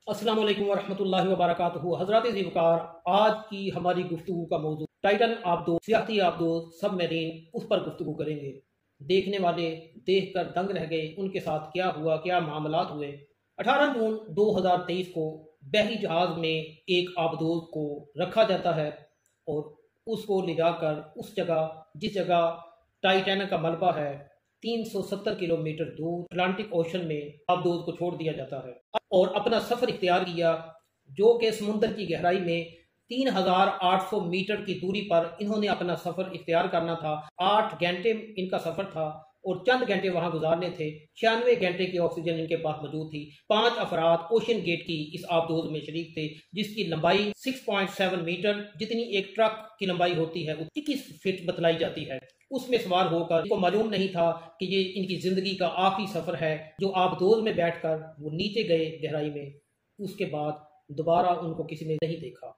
अस्सलाम वालेकुम वरहमतुल्लाहि वबरकातुहू। हज़रात ज़ीवकार, आज की हमारी गुफ्तगू का मौजू टाइटन आबदोज, सियाहती आबदोज सबमरीन, उस पर गुफ्तगू करेंगे। देखने वाले देख कर दंग रह गए, उनके साथ क्या हुआ, क्या मामलात हुए। 18 जून 2023 को बहरी जहाज़ में एक आबदोज को रखा जाता है और उसको ले जाकर उस जगह, जिस जगह टाइटैनिक का मलबा है, 370 किलोमीटर दूर अटलांटिक ओशन में आबदोज को छोड़ दिया जाता है और अपना सफ़र इख्तियार किया, जो कि समुंदर की गहराई में 3800 मीटर की दूरी पर इन्होंने अपना सफ़र इख्तियार करना था। 8 घंटे इनका सफ़र था और चंद घंटे वहां गुजारने थे। 96 घंटे की ऑक्सीजन इनके पास मौजूद थी। 5 अफराद ओशन गेट की इस आबदोज में शरीक थे, जिसकी लंबाई 6.7 मीटर, जितनी एक ट्रक की लंबाई होती है 21 फीट बतलाई जाती है। उसमें सवार होकर इनको मालूम नहीं था कि ये इनकी जिंदगी का आखिरी सफर है। जो आबदोज में बैठकर वो नीचे गए गहराई में, उसके बाद दोबारा उनको किसी ने नहीं देखा।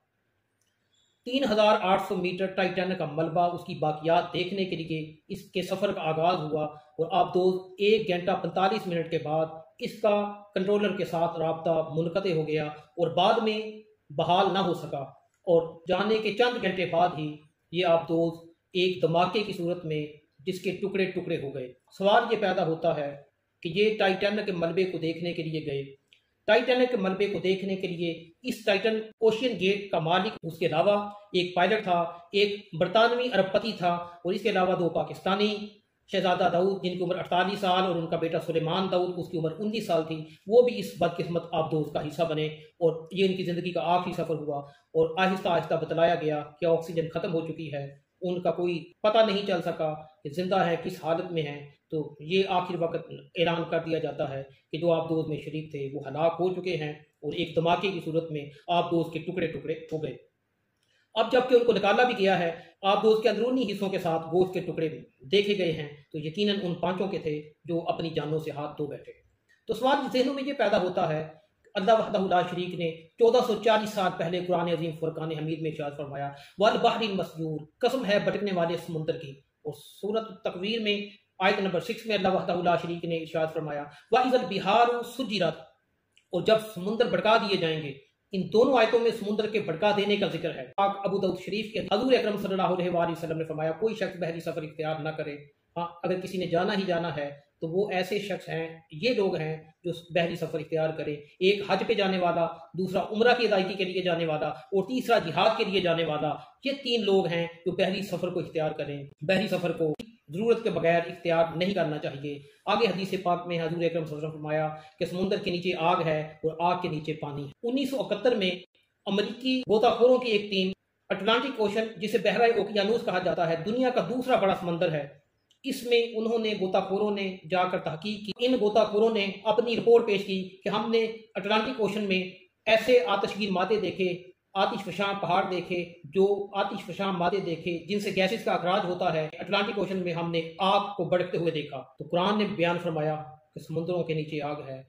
3800 मीटर टाइटैनिक का मलबा, उसकी बाकियात देखने के लिए इसके सफर का आगाज हुआ और आबदोज 1 घंटा 45 मिनट के बाद इसका कंट्रोलर के साथ राब्ता मुनक़ते हो गया और बाद में बहाल ना हो सका और जाने के चंद घंटे बाद ही ये आबदोज एक धमाके की सूरत में जिसके टुकड़े टुकड़े हो गए। सवाल ये पैदा होता है कि ये टाइटैनिक के मलबे को देखने के लिए गए। टाइटैनिक के मलबे को देखने के लिए इस टाइटन ओशन गेट का मालिक, उसके अलावा एक पायलट था, एक बरतानवी अरबपति था और इसके अलावा 2 पाकिस्तानी, शहजादा दाऊद जिनकी उम्र 48 साल और उनका बेटा सुलेमान दाऊद, उसकी उम्र 19 साल थी, वो भी इस बदकिस्मत आबदोज का हिस्सा बने और ये इनकी ज़िंदगी का आखिरी सफ़र हुआ। और आहिस्ता आहिस्ता बतलाया गया कि ऑक्सीजन ख़त्म हो चुकी है, उनका कोई पता नहीं चल सका कि जिंदा है, किस हालत में है। तो ये आखिर वक्त ऐलान कर दिया जाता है कि जो आबदोज में शरीक थे वो हलाक हो चुके हैं और एक धमाके की सूरत में आबदोज के टुकड़े टुकड़े हो गए। अब जबकि उनको निकाला भी गया है, आबदोज के अंदरूनी हिस्सों के साथ गोश्त के टुकड़े देखे गए हैं, तो यकीनन उन 5 के थे जो अपनी जानों से हाथ धो बैठे। तो सवाल ज़हनों में ये पैदा होता है, अल्लाह वहदहु ला शरीक ने 1440 साल पहले कुरान अजीम फुरकान हमीद में इरशाद फरमाया, वल बहरिन मस्जूर, कसम है भटकने वाले समुंदर की। और सूरत तकवीर में आयत नंबर 6 में अल्लाह वहदहु ला शरीक ने इरशाद फरमाया, वइज़ल बिहारु सुज्जिरत, और जब समुंदर भड़का दिए जाएंगे। इन दोनों आयतों में समुंदर के भड़का देने का जिक्र है। अबू दाऊद शरीफ के हजूर अकरम सल्लल्लाहु अलैहि वसल्लम ने फरमाया, कोई शख्स बहरी सफर इख्तियार न करे। हाँ, अगर किसी ने जाना ही जाना है तो वो ऐसे शख्स हैं, ये लोग हैं जो बहरी सफर इख्तियार करें। एक हज पे जाने वाला, दूसरा उम्रा की अदायगी के लिए जाने वाला और तीसरा जिहाद के लिए जाने वाला। ये 3 लोग हैं जो बहरी सफर को इख्तियार करें। बहरी सफर को जरूरत के बगैर इख्तियार नहीं करना चाहिए। आगे हदीस पाक में हजूर अकरम सल्लल्लाहु अलैहि वसल्लम फरमाया कि समुंदर के नीचे आग है और आग के नीचे पानी है। 1971 में अमरीकी गोताखोरों की एक टीम अटलांटिक ओशन, जिसे बहरा ओकियानूस कहा जाता है, दुनिया का दूसरा बड़ा समंदर है, इसमें उन्होंने गोताखोरों ने जाकर तहकीक की। इन गोताखोरों ने अपनी रिपोर्ट पेश की कि हमने अटलांटिक ओशन में ऐसे आतिशगीर मादे देखे, आतिशफशां पहाड़ देखे, जो आतिशफशां मादे देखे जिनसे गैसेस का अखराज होता है। अटलांटिक ओशन में हमने आग को भड़कते हुए देखा। तो कुरान ने बयान फरमाया कि समुद्रों के नीचे आग है,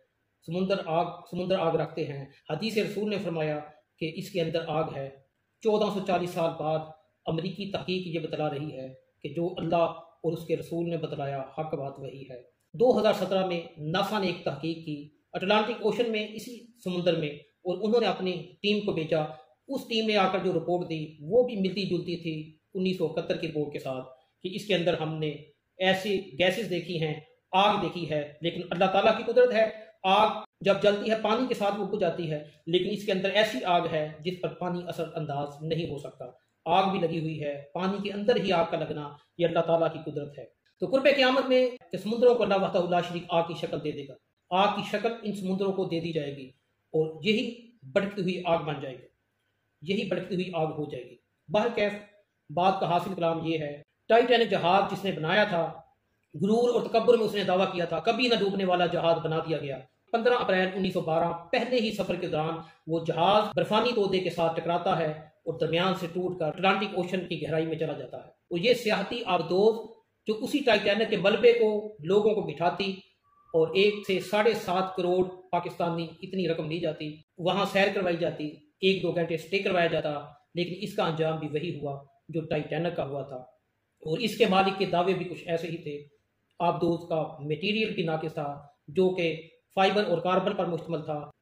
समुंदर आग रखते हैं। हदीस रसूल ने फरमाया कि इसके अंदर आग है। 1440 साल बाद अमरीकी तहकीक ये बतला रही है कि जो अल्लाह और उसके रसूल ने बतलाया हक बात वही है। 2017 में नासा ने एक तहकीक की अटलांटिक ओशन में, इसी समुंदर में, और उन्होंने अपनी टीम को भेजा। उस टीम ने आकर जो रिपोर्ट दी वो भी मिलती जुलती थी 1971 की रिपोर्ट के साथ कि इसके अंदर हमने ऐसी गैसेस देखी हैं, आग देखी है। लेकिन अल्लाह ताला की कुदरत है, आग जब जलती है पानी के साथ वो बुझ जाती है, लेकिन इसके अंदर ऐसी आग है जिस पर पानी असर अंदाज नहीं हो सकता। आग भी लगी हुई है, पानी के अंदर ही आग का लगना, ये अल्लाह ताला की कुदरत है। तो कुर्बे क़यामत में कि समुद्रों को अल्लाह वहदहु ला शरीक आग की शक्ल दे देगा। आग की शक्ल इन समुद्रों को दे दी जाएगी और यही भड़कती हुई आग बन जाएगी, यही भड़कती हुई आग हो जाएगी। बहरकैफ बात का हासिल कलाम ये है, टाइटैनिक जहाज जिसने बनाया था, गुरूर और तकब्बुर में उसने दावा किया था कभी न डूबने वाला जहाज बना दिया गया। 15 अप्रैल 1912 पहले ही सफर के दौरान वो जहाज बर्फानी तोदे के साथ टकराता है और दरमियान से टूटकर अटलांटिक ओशन की गहराई में चला जाता है। और ये सियाहती आबदोज जो उसी टाइटैनिक के मलबे को लोगों को बिठाती और 1 से 7.5 करोड़ पाकिस्तानी, इतनी रकम ली जाती, वहां सैर करवाई जाती, 1-2 घंटे स्टे करवाया जाता, लेकिन इसका अंजाम भी वही हुआ जो टाइटैनिक का हुआ था। और इसके मालिक के दावे भी कुछ ऐसे ही थे। आबदोज का मटेरियल भी नाकिस था, जो कि फाइबर और कार्बन पर मुश्तमिल था।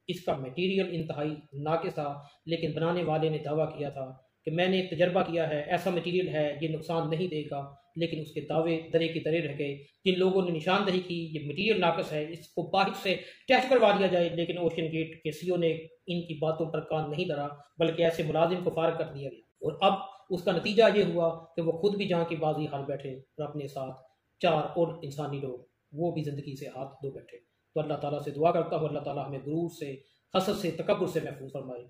اس کا میٹیریل انتہائی ناقص تھا، لیکن بنانے والے نے دعویٰ کیا تھا کہ میں نے ایک تجربہ کیا ہے، ایسا میٹیریل ہے یہ نقصان نہیں دے گا، لیکن اس کے دعوے درے کی درے رہ گئے۔ جن لوگوں نے نشاندہی کی یہ میٹیریل ناقص ہے، اس کو باہر سے ٹیسٹ کروا دیا جائے، لیکن اوشن گیٹ کے سی او نے ان کی باتوں پر کان نہیں دھرا، بلکہ ایسے ملازم کو فارغ کر دیا گیا، اور اب اس کا نتیجہ یہ ہوا کہ وہ خود بھی جان کی بازی ہار بیٹھے اور اپنے ساتھ 4 اور انسانی لوگ وہ بھی زندگی سے ہاتھ دھو بیٹھے۔ تو اللہ تعالیٰ سے دعا کرتا ہوں اللہ تعالیٰ ہمیں غرور سے، حسد سے، تکبر سے محفوظ فرمائے۔